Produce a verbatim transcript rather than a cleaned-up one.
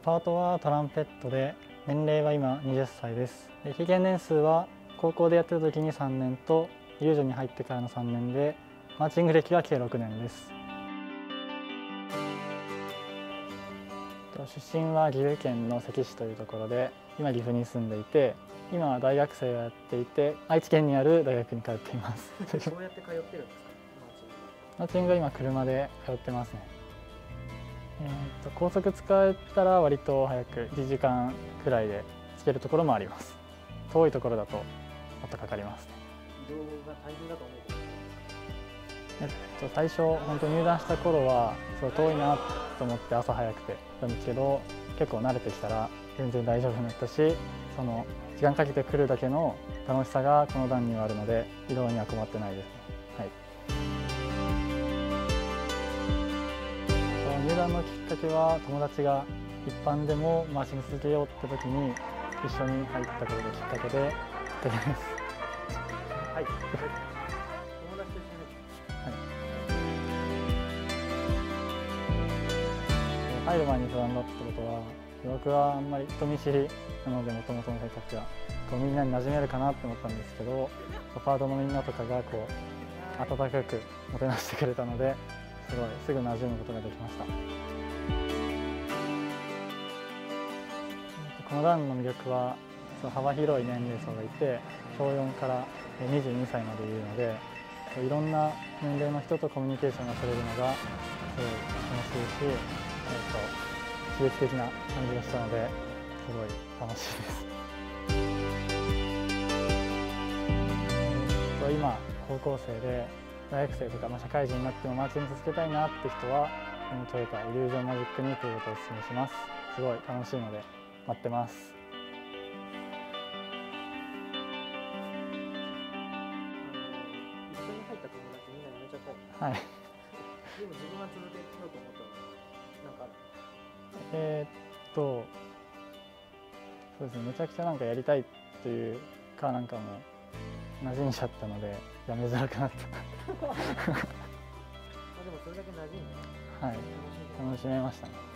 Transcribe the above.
パートはトランペットで、年齢は今はたちです。で経験年数は高校でやってる時にさんねんとイリュージョンに入ってからのさんねんで、マーチング歴は計ろくねんです。出身は岐阜県の関市というところで、今岐阜に住んでいて、今は大学生をやっていて、愛知県にある大学に通っています。 どうやって通ってるんですか？ マーチングは今車で通ってますね。えー、と高速使えたら割と早くいちじかんくらいで着けるところもあります。遠いところだともっとかかりますね。 移動が大変だと思う。 えっと最初本当入団した頃はすごい遠いなと思って朝早くてたんですけど、結構慣れてきたら全然大丈夫になったし、その時間かけてくるだけの楽しさがこの段にはあるので、移動には困ってないですね。はい。入団のきっかけは、友達が一般でもマーチング続けようって時に一緒に入ったことがきっかけでです。 はい。友達と一緒に。 はい。入る前に不安だったことは、僕はあんまり人見知りなので、もともとの性格がこうみんなに馴染めるかなって思ったんですけど、パートのみんなとかがこう温かくもてなしてくれたので、すごいすぐ馴染むことができました。この段の魅力は幅広い年齢層がいて、しょうよんからにじゅうにさいまでいるので、いろんな年齢の人とコミュニケーションが取れるのがすごい楽しいし、えー、と刺激的な感じがしたので、すごい楽しいです。今高校生で大学生とか、まあ、社会人になってもマーチング続けたいなって人は、このトヨタイリュージョンマジックに来ることをお勧めします。すごい楽しいので待ってます。 一緒に入った友達みんな辞めちゃったり。 はい。 でも自分は続けようと思ったのなんかある？ えーっとそうですね、めちゃくちゃなんかやりたいというか、なんかもう馴染んじゃったのでやめづらくなった。 あでもそれだけ馴染んで、 はい、楽しめましたね。